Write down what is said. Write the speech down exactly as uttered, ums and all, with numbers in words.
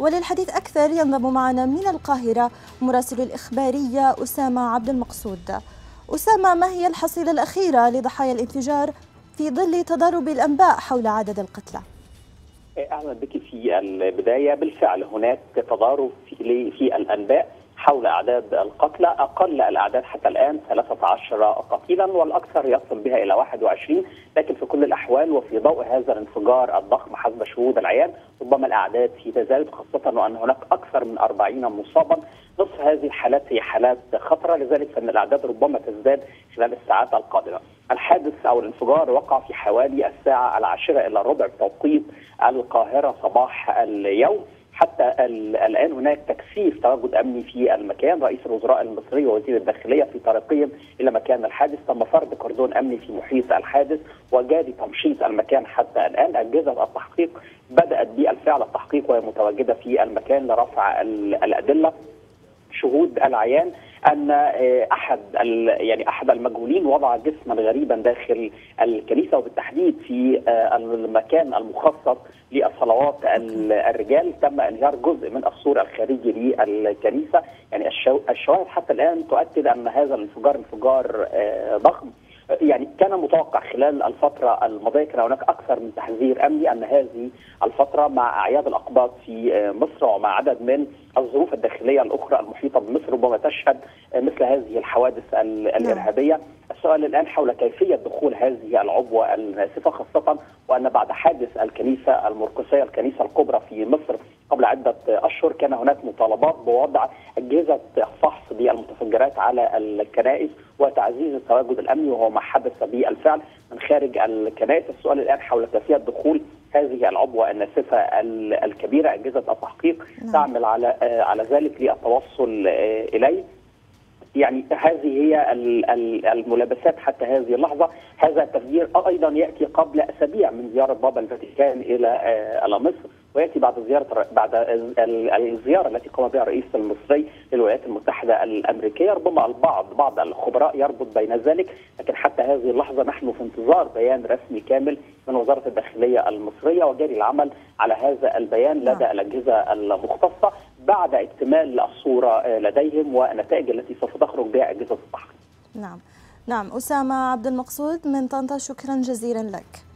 وللحديث أكثر ينضم معنا من القاهرة مراسل الإخبارية أسامة عبد المقصود. أسامة، ما هي الحصيلة الأخيرة لضحايا الانفجار في ظل تضارب الأنباء حول عدد القتلى؟ أهلا بك. في البداية بالفعل هناك تضارب في, في الأنباء حول أعداد القتلى. أقل الأعداد حتى الآن ثلاثة عشر قتيلا والأكثر يصل بها إلى واحد وعشرين، لكن في كل الأحوال وفي ضوء هذا الانفجار الضخم حسب شهود العيان ربما الأعداد في تزايد، خاصة وأن هناك أكثر من أربعين مصابا. نصف هذه الحالات هي حالات خطرة، لذلك فإن الأعداد ربما تزداد خلال الساعات القادمة. الحادث أو الانفجار وقع في حوالي الساعة العاشرة إلى الربع بتوقيت القاهرة صباح اليوم. حتى الآن هناك تكثيف تواجد أمني في المكان. رئيس الوزراء المصري ووزير الداخلية في طريقهم إلى مكان الحادث. تم فرض كردون أمني في محيط الحادث وجاري تمشيط المكان حتى الآن. أجهزة التحقيق بدأت بالفعل التحقيق وهي متواجدة في المكان لرفع الأدلة. شهود العيان ان احد يعني احد المجهولين وضع جسما غريبا داخل الكنيسه، وبالتحديد في المكان المخصص للصلوات الرجال. تم انهيار جزء من السور الخارجي للكنيسه. يعني الشواهد حتى الان تؤكد ان هذا الانفجار انفجار ضخم. يعني كان متوقع خلال الفترة الماضية، كان هناك أكثر من تحذير أمني أن هذه الفترة مع أعياد الأقباط في مصر ومع عدد من الظروف الداخلية الأخرى المحيطة بمصر ربما تشهد مثل هذه الحوادث الإرهابية. السؤال الآن حول كيفية دخول هذه العبوة الناسفة، خاصة وأن بعد حادث الكنيسة المرقسية الكنيسة الكبرى في مصر قبل عدة أشهر كان هناك مطالبات بوضع أجهزة فحص بالمتفجرات على الكنائس وتعزيز التواجد الأمني، وهو ما حدث بالفعل من خارج الكنائس. السؤال الآن حول كيفية دخول هذه العبوة الناسفة الكبيرة. أجهزة التحقيق تعمل على على ذلك للتوصل إليه. يعني هذه هي الملابسات حتى هذه اللحظة. هذا التفجير أيضا يأتي قبل أسابيع من زيارة بابا الفاتيكان إلى مصر، ويأتي بعد زيارة بعد الزيارة التي قام بها الرئيس المصري للولايات المتحدة الأمريكية. ربما البعض بعض الخبراء يربط بين ذلك، لكن حتى هذه اللحظة نحن في انتظار بيان رسمي كامل من وزارة الداخلية المصرية، وجاري العمل على هذا البيان لدى الأجهزة المختصة بعد اكتمال الصورة لديهم والنتائج التي سوف تخرج بها أجهزة التحقيق. نعم نعم أسامة عبد المقصود من طنطا، شكرا جزيلا لك.